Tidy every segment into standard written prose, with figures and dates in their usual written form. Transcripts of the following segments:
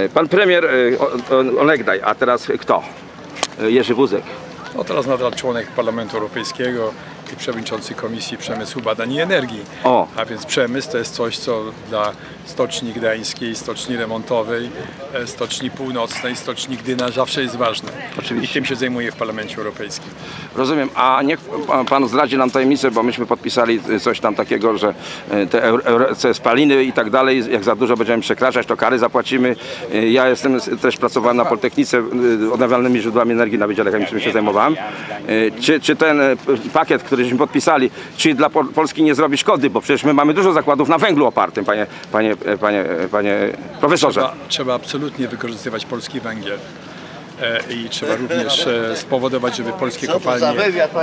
Pan premier onegdaj, a teraz kto? Jerzy Buzek. No teraz nadal członek Parlamentu Europejskiego i przewodniczący Komisji Przemysłu, Badań i Energii. A więc przemysł to jest coś, co dla Stoczni Gdańskiej, Stoczni Remontowej, Stoczni Północnej, Stoczni Gdynia zawsze jest ważne. Oczywiście. I tym się zajmuje w Parlamencie Europejskim. Rozumiem, a niech pan zdradzi nam tajemnicę, bo myśmy podpisali coś tam takiego, że te spaliny i tak dalej, jak za dużo będziemy przekraczać, to kary zapłacimy. Ja też pracowałem na Politechnice odnawialnymi źródłami energii na Wydziale Chemicznym się zajmowałem. Czy ten pakiet, któryśmy podpisali, czy dla Polski nie zrobi szkody, bo przecież my mamy dużo zakładów na węglu opartym, panie profesorze. Trzeba absolutnie wykorzystywać polski węgiel. I trzeba również spowodować, żeby polskie kopalnie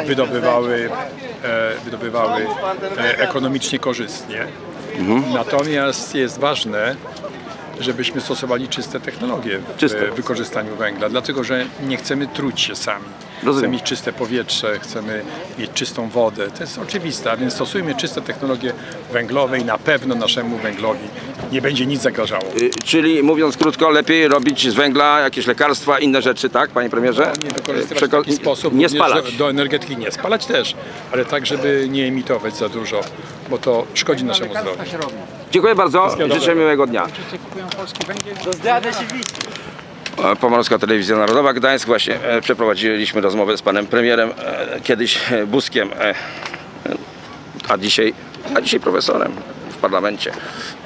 wydobywały ekonomicznie korzystnie. Natomiast jest ważne, żebyśmy stosowali czyste technologie w wykorzystaniu węgla, dlatego że nie chcemy truć się sami. Chcemy mieć czyste powietrze, chcemy mieć czystą wodę. To jest oczywiste, a więc stosujmy czyste technologie węglowe i na pewno naszemu węglowi nie będzie nic zagrażało. Czyli mówiąc krótko, lepiej robić z węgla jakieś lekarstwa, inne rzeczy, tak, panie premierze? Nie wykorzystywać w taki sposób, nie spalać. Do energetyki nie spalać też, ale tak, żeby nie emitować za dużo, bo to szkodzi naszemu zdrowiu. Dziękuję bardzo, życzę miłego dnia. Pomorska Telewizja Narodowa Gdańsk. Właśnie przeprowadziliśmy rozmowę z panem premierem, kiedyś Buzkiem, a dzisiaj profesorem w parlamencie.